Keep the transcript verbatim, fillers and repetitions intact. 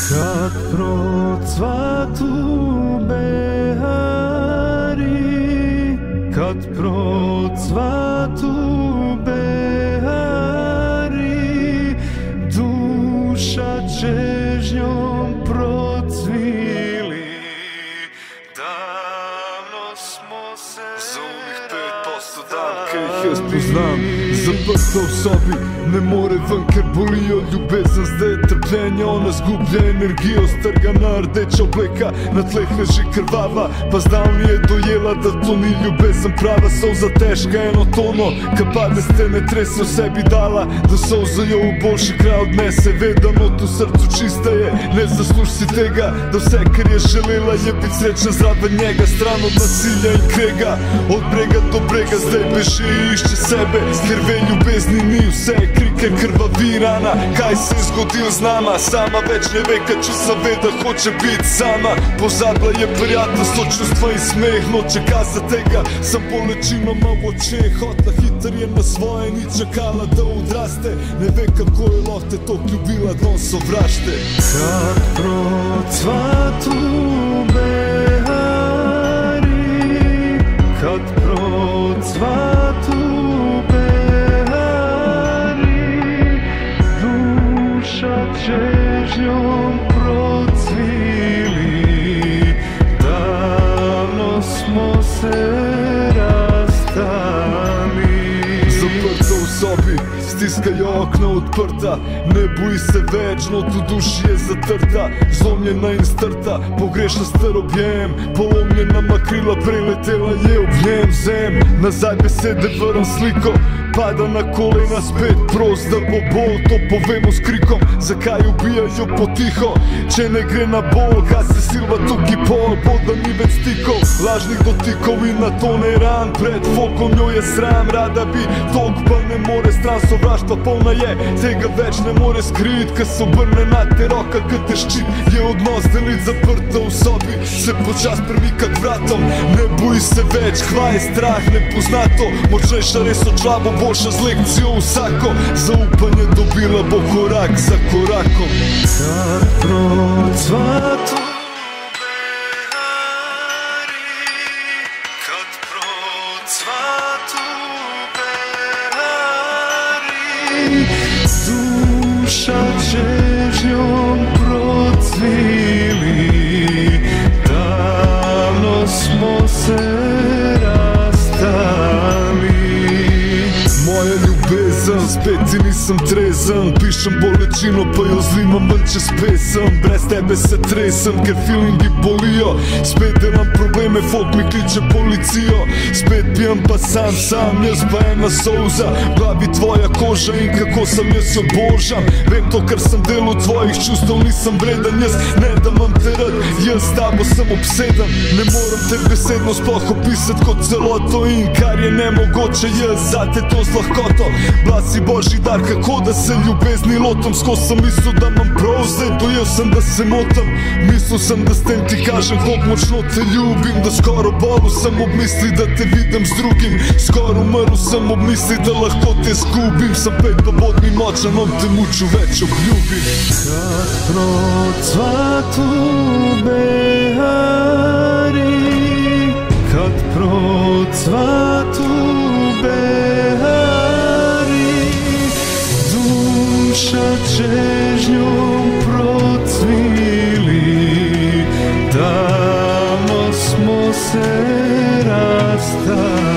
Kad procvatu Behari, kad procvatu Behari, duša čežnjom procvili. Davno smo se za onih pet posto dan, kaj ih jaz poznam, zaprta v sobi, ne more ven, ker bolijo ljubezen, zdaj je trpljenje, ona zgublja energijo, strgana rdeča obleka, na tleh leži krvava, pa zdavni je dojela, da to ni ljubezen prava. Solza težka enotono, ka pade stene, trese v sebi dala, da solza jo v boljši kraj odnese, vedano tu srcu čista je, ne zasluž si tega, da vse kar je želela je bit srečna zraven njega, stran od nasilja in krega, od brega do brega zdaj beži i išče sebe, ker ve ljubezni ni vse, krike krvavi rana, kaj se je zgodil z nama, sama več ne ve, kad ču zave da hoče bit sama, pozabila je prijateljstvo, čustva in smeh, noče kazat tega, sam bolečinama v očeh, hotla hitar je na svoje, ni čakala da odraste, ne ve kako je lahko te tok ljubila, dno sovrašte. Kad procvatu Behari, kad procvatu čežnjom procvili, davno smo se rastali. Zaprta v sobi, stiskajo okna odprta, ne boji se več, no tu duši je zatrta, zlomljena in strta, pogrešna star objem, polomljena makrila preletela je ob njem zem, nazaj besede vrnem sliko, pada na kolena spet, prost da bo bol, to povemo s krikom, zakaj ubijajo potiho, če ne gre na bol, kaj se silva tukaj pol, bol da ni več stikov, lažnih dotikov in na tone ran, pred fokom jo je sram, rada bi tok pa ne more stran, sovraštva polna je, tega več ne more skrit, ka se obrne na te roka, ka te ščit, je odnos delit zaprta v sobi, se počas premika k vratom, ne boji se več, hva je strah, ne pozna to, močnejša res očlabo, boljša z lekcijo vsako, zaupanje dobila bo korak za korakom. Kad procvatu Behari, kad procvatu Behari, duša čežnjom procvili, davno smo se rastali. Moja ljubezen, spet ti nisem trezen, pišem bolečino pa jo zlimam ven čez pesem, brez tebe se tresem, ker feelingi bolijo, spet delam probleme, folk mi kliče policijo, spet pijem pa sam sam, jaz pa ena solza, v glavi tvoja koža in kako sam jaz jo božam, vem to kar sem delal tvojih čustev, nisem vreden, jaz ne da imam te rad, jaz s tabo sem obseden, ne moram te besedno sploh opisat kot celoto in kar je nemogoče, jaz zate to z lahkoto, bila si božji dar, kako da se ljubezni lotom, sko sem mislil da imam prav, zdaj dojel sem da se motam, mislil sem da s tem ti kažem koliko močno te ljubim, da skoro bolel sem ob misli da te vidim z drugim, skoro umrl sem ob misli da lahko te zgubim, sem pet pa bodni močan, on te muču več obljubim. Kad procvatu Behari, kad procvatu Behari, duša čežnjom procvili, davno smo se rastali.